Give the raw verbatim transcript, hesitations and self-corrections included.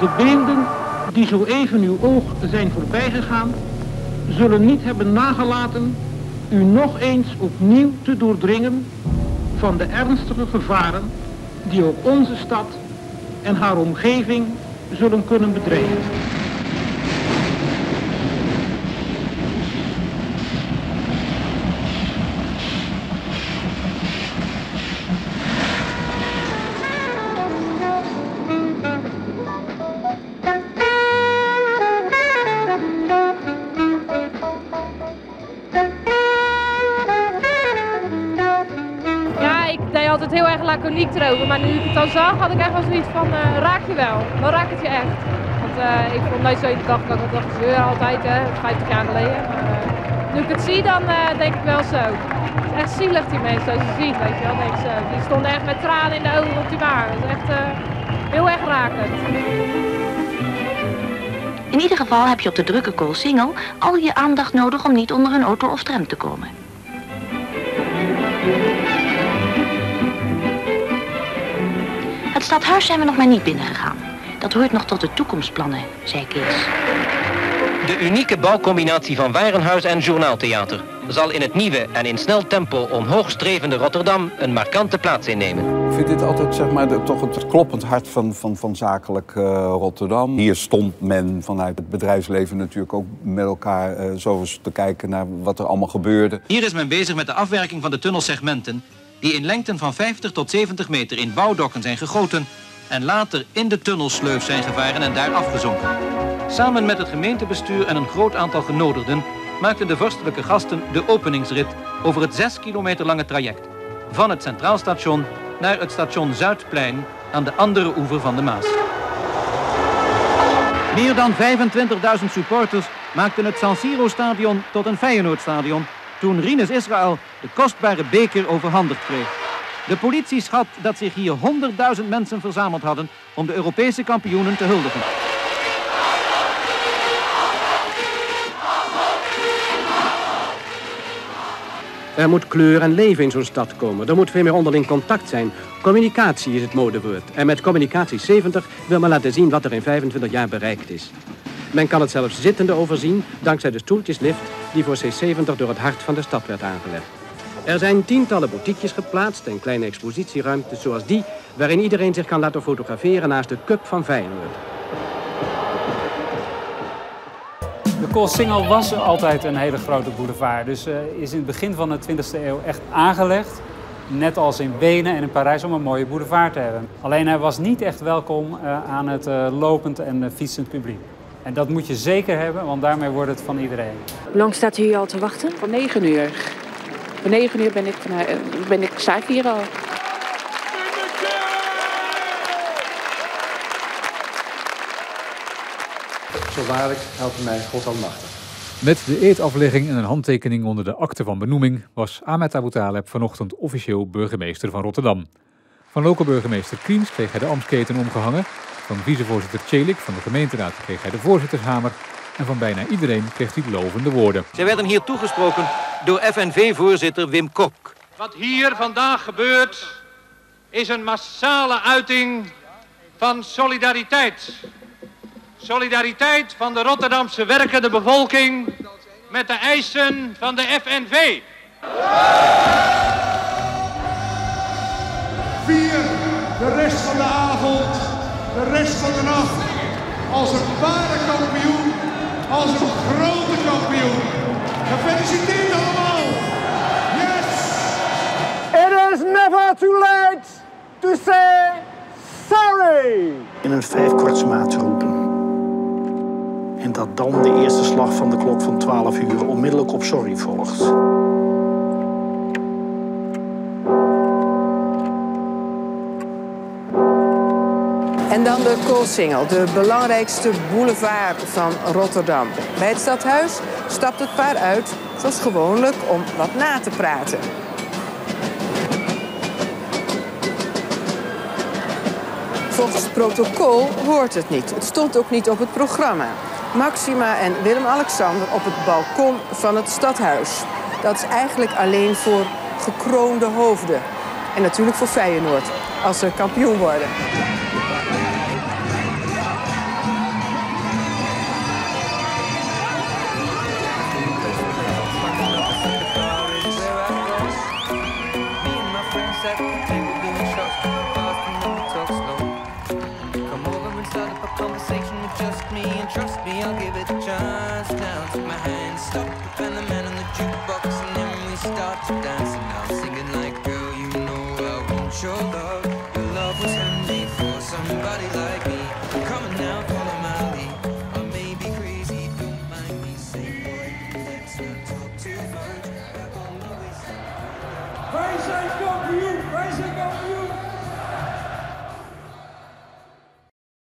De beelden die zo even uw oog zijn voorbijgegaan, zullen niet hebben nagelaten u nog eens opnieuw te doordringen van de ernstige gevaren die ook onze stad en haar omgeving zullen kunnen bedreigen. Ik deed altijd heel erg laconiek erover, maar nu ik het al zag had ik echt wel zoiets van, uh, raak je wel, dan raakt het je echt. Want uh, ik vond nooit zo in de dag dat ik dacht, zeur altijd, hè, vijftig jaar geleden. Maar uh, nu ik het zie, dan uh, denk ik wel zo. Het is echt zielig die mensen, zoals je ziet, weet je wel. Denk zo. Die stonden echt met tranen in de ogen op die waar. Dat is echt uh, heel erg rakend. In ieder geval heb je op de drukke Coolsingel al je aandacht nodig om niet onder een auto of tram te komen. Het stadhuis zijn we nog maar niet binnengegaan. Dat hoort nog tot de toekomstplannen, zei Kees. De unieke bouwcombinatie van warenhuis en journaaltheater zal in het nieuwe en in snel tempo omhoogstrevende Rotterdam een markante plaats innemen. Ik vind dit altijd, zeg maar, de, toch het kloppend hart van, van, van zakelijk uh, Rotterdam. Hier stond men vanuit het bedrijfsleven natuurlijk ook met elkaar uh, zo eens te kijken naar wat er allemaal gebeurde. Hier is men bezig met de afwerking van de tunnelsegmenten die in lengten van vijftig tot zeventig meter in bouwdokken zijn gegoten en later in de tunnelsleuf zijn gevaren en daar afgezonken. Samen met het gemeentebestuur en een groot aantal genodigden maakten de vorstelijke gasten de openingsrit over het zes kilometer lange traject van het Centraal Station naar het station Zuidplein aan de andere oever van de Maas. Meer dan vijfentwintigduizend supporters maakten het San Siro-stadion tot een Feyenoordstadion toen Rinus Israël de kostbare beker overhandigd kreeg. De politie schat dat zich hier honderdduizend mensen verzameld hadden om de Europese kampioenen te huldigen. Er moet kleur en leven in zo'n stad komen. Er moet veel meer onderling contact zijn. Communicatie is het modewoord. En met Communicatie zeventig wil men laten zien wat er in vijfentwintig jaar bereikt is. Men kan het zelfs zittende overzien dankzij de stoeltjeslift die voor C zeventig door het hart van de stad werd aangelegd. Er zijn tientallen boutiquejes geplaatst en kleine expositieruimtes zoals die waarin iedereen zich kan laten fotograferen naast de cup van Feyenoord. De Coolsingel was altijd een hele grote boulevard, dus uh, is in het begin van de twintigste eeuw echt aangelegd. Net als in Wenen en in Parijs om een mooie boulevard te hebben. Alleen hij was niet echt welkom uh, aan het uh, lopend en uh, fietsend publiek. En dat moet je zeker hebben, want daarmee wordt het van iedereen. Hoe lang staat u hier al te wachten? Van negen uur. Van negen uur ben ik, van, ben ik, sta ik hier al. Zo waarlijk, helpen mij God almachtig. Met de eedaflegging en een handtekening onder de akte van benoeming was Ahmed Abu Taleb vanochtend officieel burgemeester van Rotterdam. Van lokale burgemeester Kriens kreeg hij de ambtsketen omgehangen. Van vicevoorzitter Celik van de gemeenteraad kreeg hij de voorzittershamer. En van bijna iedereen kreeg hij lovende woorden. Zij werden hier toegesproken door F N V-voorzitter Wim Kok. Wat hier vandaag gebeurt is een massale uiting van solidariteit. Solidariteit van de Rotterdamse werkende bevolking met de eisen van de F N V. Vier de rest van de avond, de rest van de nacht als een ware kampioen, als een grote kampioen. Gefeliciteerd allemaal! Yes! It is never too late to say sorry! In een vijfkwartsmaat roepen. En dat dan de eerste slag van de klok van twaalf uur onmiddellijk op sorry volgt. En dan de Coolsingel, de belangrijkste boulevard van Rotterdam. Bij het stadhuis stapt het paar uit, zoals gewoonlijk, om wat na te praten. Volgens het protocol hoort het niet. Het stond ook niet op het programma. Maxima en Willem-Alexander op het balkon van het stadhuis. Dat is eigenlijk alleen voor gekroonde hoofden. En natuurlijk voor Feyenoord, als ze kampioen worden. me and trust me, I'll give it a chance. Now take my hand, stop and the man on the jukebox, and then we start to dance. And now I'm singing like, girl, you know I want your love. Your love was handmade for somebody like me. Come on now, follow my lead. I may be crazy, don't mind me. Say boy, let's not talk too much. Back on the waist. Wij zijn kampioen, wij zijn kampioen.